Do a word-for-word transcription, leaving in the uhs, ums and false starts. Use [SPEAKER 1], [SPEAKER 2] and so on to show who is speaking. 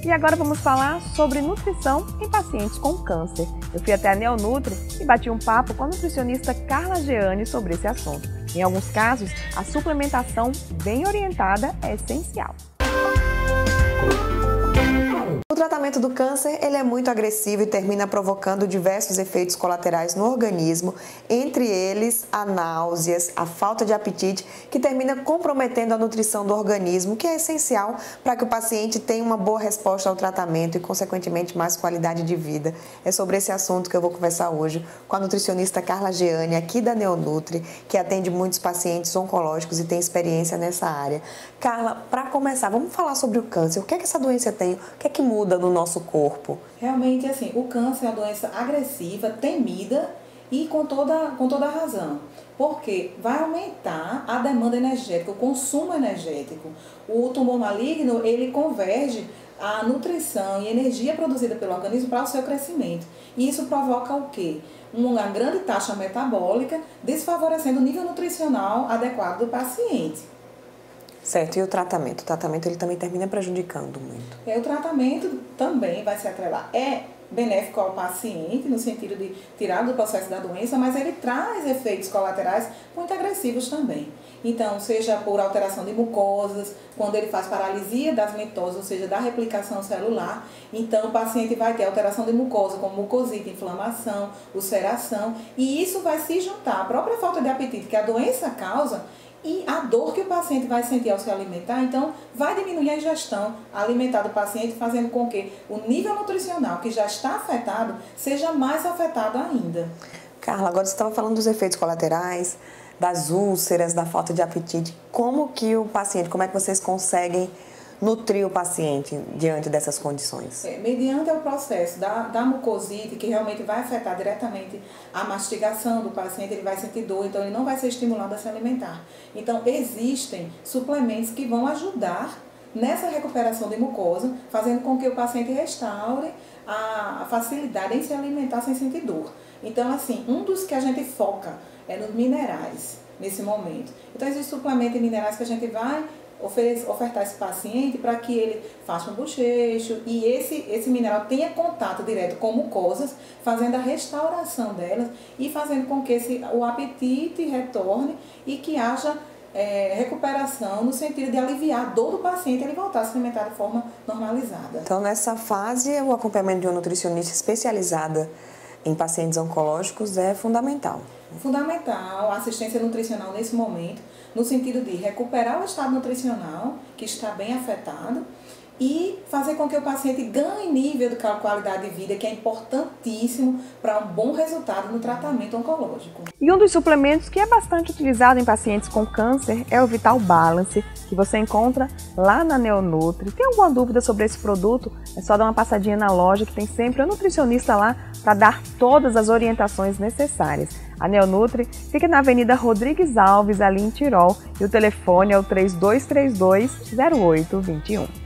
[SPEAKER 1] E agora vamos falar sobre nutrição em pacientes com câncer. Eu fui até a Neonutri e bati um papo com a nutricionista Carla Jeane sobre esse assunto. Em alguns casos, a suplementação bem orientada é essencial.
[SPEAKER 2] O tratamento do câncer ele é muito agressivo e termina provocando diversos efeitos colaterais no organismo, entre eles a náuseas, a falta de apetite, que termina comprometendo a nutrição do organismo, que é essencial para que o paciente tenha uma boa resposta ao tratamento e, consequentemente, mais qualidade de vida. É sobre esse assunto que eu vou conversar hoje com a nutricionista Carla Jeane, aqui da Neonutri, que atende muitos pacientes oncológicos e tem experiência nessa área. Carla, para começar, vamos falar sobre o câncer. O que é que essa doença tem? O que é que muda no nosso corpo?
[SPEAKER 3] Realmente, assim, o câncer é uma doença agressiva, temida e com toda, com toda a razão. Porque vai aumentar a demanda energética, o consumo energético. O tumor maligno, ele converge a nutrição e energia produzida pelo organismo para o seu crescimento. E isso provoca o quê? Uma grande taxa metabólica, desfavorecendo o nível nutricional adequado do paciente.
[SPEAKER 2] Certo, e o tratamento? O tratamento ele também termina prejudicando muito.
[SPEAKER 3] É, o tratamento também vai se atrelar. É benéfico ao paciente, no sentido de tirar do processo da doença, mas ele traz efeitos colaterais muito agressivos também. Então, seja por alteração de mucosas, quando ele faz paralisia das mitoses, ou seja, da replicação celular, então o paciente vai ter alteração de mucosa, como mucosite, inflamação, ulceração, e isso vai se juntar à própria falta de apetite que a doença causa, e a dor que o paciente vai sentir ao se alimentar, então vai diminuir a ingestão alimentar do paciente, fazendo com que o nível nutricional que já está afetado seja mais afetado ainda.
[SPEAKER 2] Carla, agora você estava falando dos efeitos colaterais, das úlceras, da falta de apetite. Como que o paciente, como é que vocês conseguem nutrir o paciente diante dessas condições?
[SPEAKER 3] É, mediante o processo da, da mucosite, que realmente vai afetar diretamente a mastigação do paciente, ele vai sentir dor, então ele não vai ser estimulado a se alimentar. Então, existem suplementos que vão ajudar nessa recuperação de mucosa, fazendo com que o paciente restaure a, a facilidade em se alimentar sem sentir dor. Então, assim, um dos que a gente foca é nos minerais, nesse momento. Então, existem suplementos de minerais que a gente vai ofertar esse paciente para que ele faça um bochecho e esse, esse mineral tenha contato direto com mucosas, fazendo a restauração delas e fazendo com que esse, o apetite retorne e que haja é, recuperação no sentido de aliviar a dor do paciente e ele voltar a se alimentar de forma normalizada.
[SPEAKER 2] Então, nessa fase, o acompanhamento de uma nutricionista especializada em pacientes oncológicos é fundamental.
[SPEAKER 3] Fundamental a assistência nutricional nesse momento, no sentido de recuperar o estado nutricional, que está bem afetado, e fazer com que o paciente ganhe nível de qualidade de vida, que é importantíssimo para um bom resultado no tratamento oncológico.
[SPEAKER 1] E um dos suplementos que é bastante utilizado em pacientes com câncer é o Vital Balance, que você encontra lá na Neonutri. Tem alguma dúvida sobre esse produto? É só dar uma passadinha na loja, que tem sempre um nutricionista lá para dar todas as orientações necessárias. A Neonutri fica na Avenida Rodrigues Alves, ali em Tirol, e o telefone é o três dois três dois, zero oito dois um.